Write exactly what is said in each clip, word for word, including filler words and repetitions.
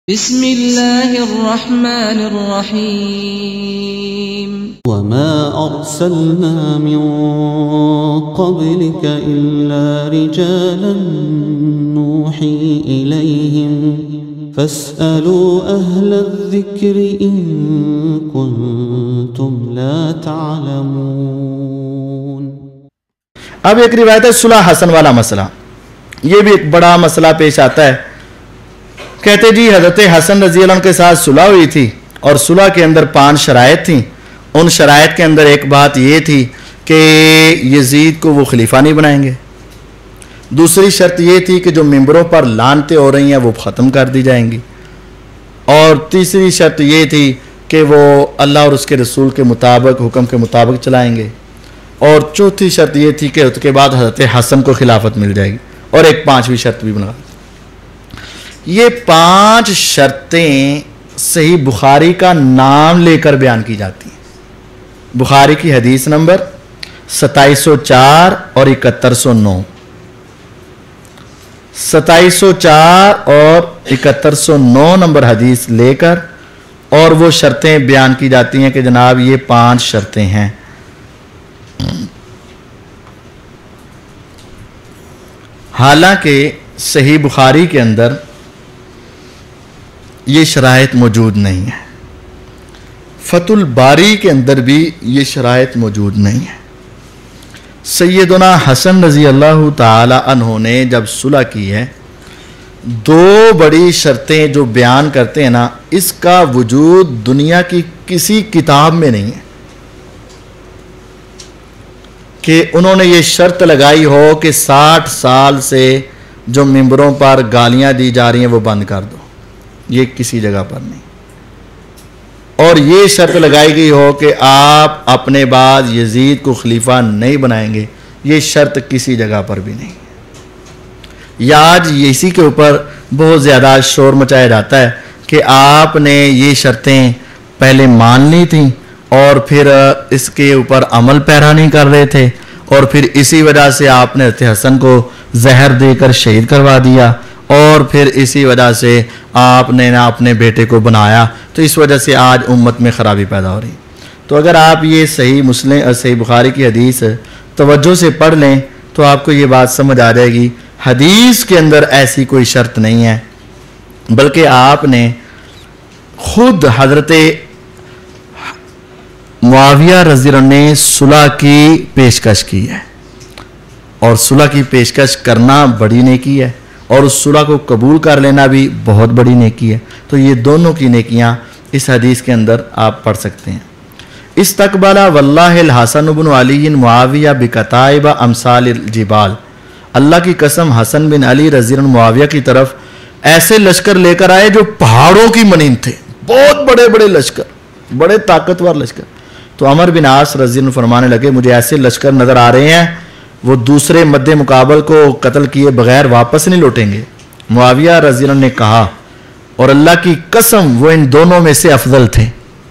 بسم اللہ الرحمن الرحیم وما ارسلنا من قبلك الا رجالا نوحی الیہم فاسألوا اہل الذکر ان کنتم لا تعلمون۔ اب ایک روایت ہے صلح حسن والا مسئلہ، یہ بھی ایک بڑا مسئلہ پیش آتا ہے۔ کہتے جی حضرت حسن رضی اللہ عنہ کے ساتھ صلح ہوئی تھی اور صلح کے اندر پانچ شرائط تھیں۔ ان شرائط کے اندر ایک بات یہ تھی کہ یزید کو وہ خلیفہ نہیں بنائیں گے، دوسری شرط یہ تھی کہ جو ممبروں پر لعنتیں ہو رہی ہیں وہ ختم کر دی جائیں گی، اور تیسری شرط یہ تھی کہ وہ اللہ اور اس کے رسول کے مطابق حکم کے مطابق چلائیں گے، اور چوتھی شرط یہ تھی کہ اس کے بعد حضرت حسن کو خلافت مل جائے گی، اور ایک پانچویں شرط بھی بنا۔ یہ پانچ شرطیں صحیح بخاری کا نام لے کر بیان کی جاتی ہیں۔ بخاری کی حدیث نمبر ستائیس سو چار اور اکہتر سو نو، ستائیس سو چار اور اکہتر سو نو نمبر حدیث لے کر اور وہ شرطیں بیان کی جاتی ہیں کہ جناب یہ پانچ شرطیں ہیں۔ حالانکہ صحیح بخاری کے اندر یہ شرائط موجود نہیں ہے، فتح الباری کے اندر بھی یہ شرائط موجود نہیں ہے۔ سیدنا حسن رضی اللہ تعالی عنہ نے جب صلح کی ہے، دو بڑی شرطیں جو بیان کرتے ہیں نا، اس کا وجود دنیا کی کسی کتاب میں نہیں ہے کہ انہوں نے یہ شرط لگائی ہو کہ ساٹھ سال سے جو ممبروں پر گالیاں دی جا رہی ہیں وہ بند کر دو، یہ کسی جگہ پر نہیں۔ اور یہ شرط لگائی گئی ہو کہ آپ اپنے بعد یزید کو خلیفہ نہیں بنائیں گے، یہ شرط کسی جگہ پر بھی نہیں۔ یا آج اسی کے اوپر بہت زیادہ شور مچایا جاتا ہے کہ آپ نے یہ شرطیں پہلے مان لی تھیں اور پھر اس کے اوپر عمل پیرا نہیں کر رہے تھے، اور پھر اسی وجہ سے آپ نے حضرت حسن کو زہر دے کر شہید کروا دیا، اور پھر اسی وجہ سے آپ نے نہ اپنے بیٹے کو بنایا، تو اس وجہ سے آج امت میں خرابی پیدا ہو رہی۔ تو اگر آپ یہ صحیح مسلم صحیح بخاری کی حدیث توجہ سے پڑھ لیں تو آپ کو یہ بات سمجھ آ جائے گی، حدیث کے اندر ایسی کوئی شرط نہیں ہے، بلکہ آپ نے خود حضرت معاویہ رضی اللہ عنہ نے صلح کی پیشکش کی ہے، اور صلح کی پیشکش کرنا بڑی نیکی ہے، اور اس صلح کو قبول کر لینا بھی بہت بڑی نیکی ہے۔ تو یہ دونوں کی نیکیاں اس حدیث کے اندر آپ پڑھ سکتے ہیں۔ استقبل واللہ الحسن بن علی معاویہ بکتائب امثال الجبال، اللہ کی قسم حسن بن علی رضی اللہ عنہ معاویہ کی طرف ایسے لشکر لے کر آئے جو پہاڑوں کی مانند تھے، بہت بڑے بڑے لشکر، بڑے طاقتور لشکر۔ تو عمر بن عاص رضی اللہ عنہ فرمانے لگے مجھے ایسے لشکر نظر آ رہے ہیں وہ دوسرے مد مقابل کو قتل کیے بغیر واپس نہیں لوٹیں گے۔ معاویہ رضی اللہ عنہ نے کہا اور اللہ کی قسم وہ ان دونوں میں سے افضل تھے۔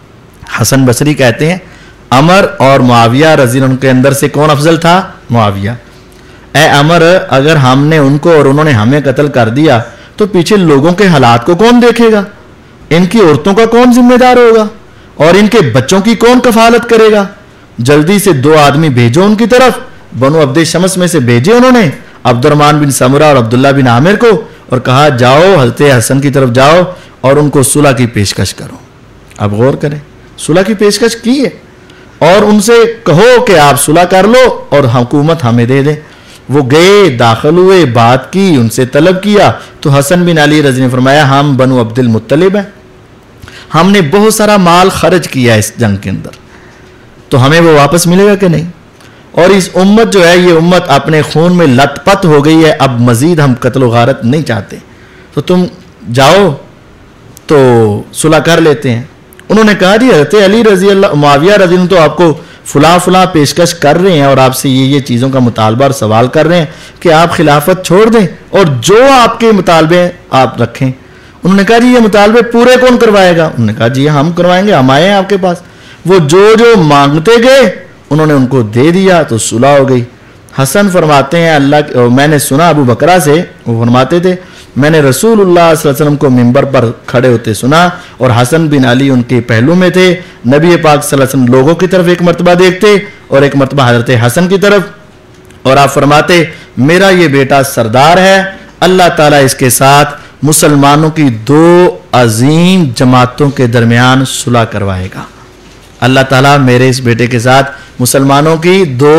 حسن بصری کہتے ہیں عمر اور معاویہ رضی اللہ عنہ کے اندر سے کون افضل تھا؟ معاویہ۔ اے عمر، اگر ہم نے ان کو اور انہوں نے ہمیں قتل کر دیا تو پیچھے لوگوں کے حالات کو کون دیکھے گا؟ ان کی عورتوں کا کون ذمہ دار ہوگا؟ اور ان کے بچوں کی کون کفالت کرے گا؟ جلدی سے دو آدمی بھیجو ان کی طرف۔ بنو عبد شمس میں سے بھیجے انہوں نے عبد الرحمن بن سمرہ اور عبداللہ بن عامر کو، اور کہا جاؤ حضرت حسن کی طرف جاؤ اور ان کو صلح کی پیشکش کرو۔ اب غور کریں، صلح کی پیشکش کی ہے، اور ان سے کہو کہ آپ صلح کر لو اور حکومت ہمیں دے دیں۔ وہ گئے، داخل ہوئے، بات کی، ان سے طلب کیا، تو حسن بن علی رضی نے فرمایا ہم بنو عبد المطلب ہیں، ہم نے بہت سارا مال خرچ کیا اس جنگ کے اندر، تو ہمیں وہ واپس ملے گا کہ نہیں؟ اور اس امت جو ہے یہ امت اپنے خون میں لت پت ہو گئی ہے، اب مزید ہم قتل و غارت نہیں چاہتے، تو تم جاؤ تو صلح کر لیتے ہیں۔ انہوں نے کہا جی حضرت علی رضی اللہ معاویہ رضی اللہ تو آپ کو فلاں فلاں پیشکش کر رہے ہیں اور آپ سے یہ یہ چیزوں کا مطالبہ اور سوال کر رہے ہیں کہ آپ خلافت چھوڑ دیں اور جو آپ کے مطالبے آپ رکھیں۔ انہوں نے کہا جی یہ مطالبے پورے کون کروائے گا؟ انہوں نے کہا جی ہم کروائیں گے، ہم آئے ہیں آپ کے پاس۔ وہ جو جو مانگتے گئے انہوں نے ان کو دے دیا تو صلح ہو گئی۔ حسن فرماتے ہیں اللہ میں نے سنا ابو بکرہ سے، وہ فرماتے تھے میں نے رسول اللہ صلی اللہ علیہ وسلم کو منبر پر کھڑے ہوتے سنا اور حسن بن علی ان کے پہلو میں تھے. نبی پاک صلی اللہ علیہ وسلم لوگوں کی طرف ایک مرتبہ دیکھتے اور ایک مرتبہ حضرت حسن کی طرف, اور آپ فرماتے میرا یہ بیٹا سردار ہے, اللہ تعالیٰ اس کے ساتھ مسلمانوں کی دو عظیم جماعتوں کے درمیان صلح کروائے گا. اللہ تعالیٰ میرے اس بیٹے کے ساتھ مسلمانوں کی دو,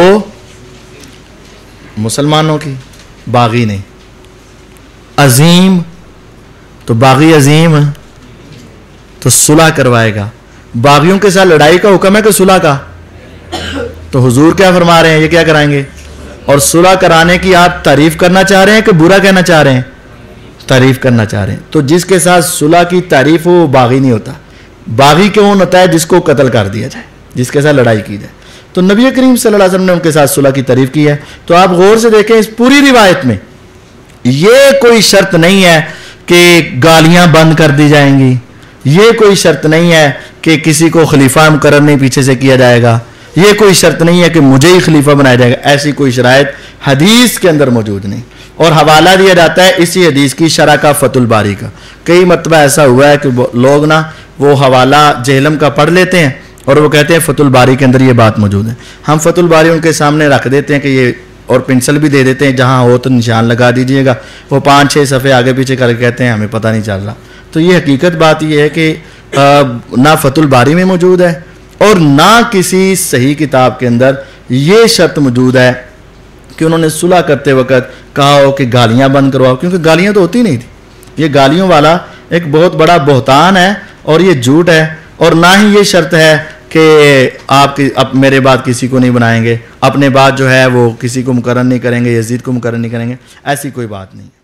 مسلمانوں کی, باغی نہیں, عظیم, تو باغی عظیم تو صلح کروائے گا. باغیوں کے ساتھ لڑائی کا حکم ہے کہ صلح کا؟ تو حضور کیا فرما رہے ہیں, یہ کیا کرائیں گے؟ اور صلح کرانے کی آپ تعریف کرنا چاہ رہے ہیں کہ برا کہنا چاہ رہے ہیں؟ تعریف کرنا چاہ رہے ہیں. تو جس کے ساتھ صلح کی تعریف ہو وہ باغی نہیں ہوتا. باغی کون ہوتا ہے؟ جس کو قتل کر دیا جائے, جس کے ساتھ لڑائی کی جائے. تو نبی کریم صلی اللہ علیہ وسلم نے ان کے ساتھ صلح کی تعریف کی ہے. تو آپ غور سے دیکھیں اس پوری روایت میں یہ کوئی شرط نہیں ہے کہ گالیاں بند کر دی جائیں گی, یہ کوئی شرط نہیں ہے کہ کسی کو خلیفہ مقرر نہیں پیچھے سے کیا جائے گا, یہ کوئی شرط نہیں ہے کہ مجھے ہی خلیفہ بنایا جائے گا. ایسی کوئی شرائط حدیث کے اندر موجود نہیں. اور حوالہ دیا جاتا ہے اسی حدیث کی شرح کا فتح الباری کا. کئی مرتبہ ایسا ہوا ہے کہ لوگ نا وہ حوالہ جہلم کا پڑھ لیتے ہیں اور وہ کہتے ہیں فتح الباری کے اندر یہ بات موجود ہے. ہم فتح الباری ان کے سامنے رکھ دیتے ہیں کہ یہ, اور پنسل بھی دے دیتے ہیں, جہاں ہو تو نشان لگا دیجئے گا. وہ پانچ چھ صفحے آگے پیچھے کر کے کہتے ہیں ہمیں پتہ نہیں چل رہا. تو یہ حقیقت بات یہ ہے کہ نہ فتح الباری میں موجود ہے اور نہ کسی صحیح کتاب کے اندر یہ شرط موجود ہے کہ انہوں نے صلح کرتے وقت کہا ہو کہ گالیاں بند کرواؤ, کیونکہ گالیاں تو ہوتی نہیں تھی. یہ گالیوں والا ایک بہت بڑا بہتان ہے اور یہ جھوٹ ہے. اور نہ ہی یہ شرط ہے کہ آپ اب میرے بعد کسی کو نہیں بنائیں گے, اپنے بعد جو ہے وہ کسی کو مقرر نہیں کریں گے, یزید کو مقرر نہیں کریں گے, ایسی کوئی بات نہیں.